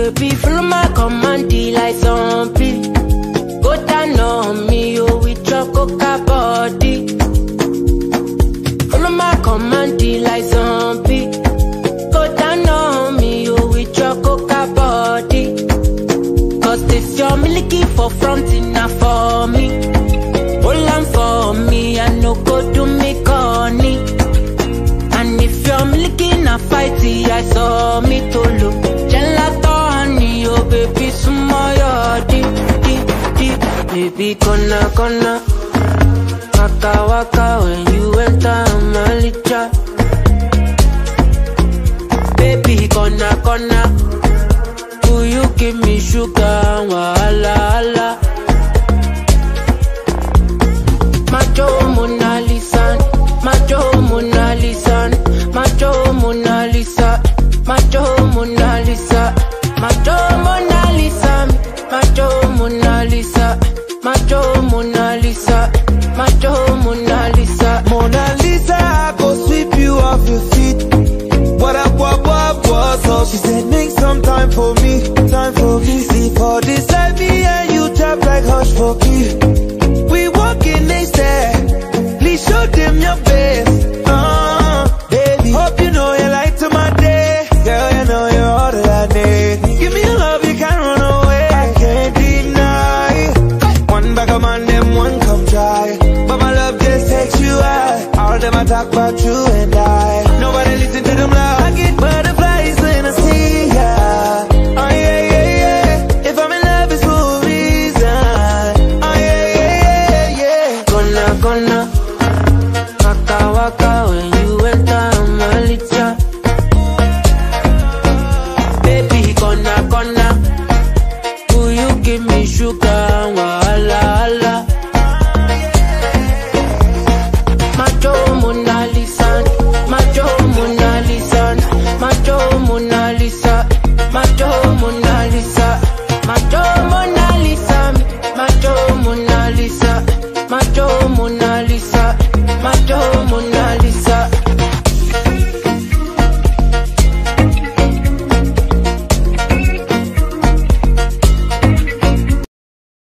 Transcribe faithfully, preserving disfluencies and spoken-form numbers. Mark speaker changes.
Speaker 1: baby, follow my command, like zombie. Go down on me, oh, with your coca body. Follow my command, like zombie. Go down on me, oh, with your coca body. Cause this your milky for front enough for me. Hold on for me, I no go do me corny. And if you're milky na fighty, I saw me to look. Gelato honey, oh baby, sumoyo di, di, di. Baby, gonna, gonna waka, waka when you enter my licha. Baby, gonna, gonna will you give me sugar, wahala, hala. Macho Mona Lisa, Macho Mona Lisa, Macho Mona Lisa, Macho Mona Lisa, Macho Mona Lisa, Macho Mona Lisa, Macho Mona Lisa, Macho Mona Lisa.
Speaker 2: Mona Lisa, I go sweep you off your feet. What up, what, what, what's up? She said make some time for me, time for me. See for this life, me and you tap like hush for key. We walking, they stare. Please show them your best. Uh, baby, hope you know you light to my day. Girl, you know you're all that I need. Give me your love, you can't run away. I can't deny. One bag of man, them one come try. But my love just takes you out. All of them I talk about you and I. Nobody listen to them loud. I get butterflies when I see ya. Oh yeah, yeah, yeah. If I'm in love, it's for a reason. Oh yeah, yeah, yeah, yeah.
Speaker 1: Gonna, gonna waka, waka when you enter my licha. Baby, gonna, gonna will you give me sugar, wahala, hala. Macho Mona Lisa, Macho Mona Lisa, Macho Mona Lisa, Macho Mona Lisa, Macho Mona Lisa, Macho Mona Lisa, Macho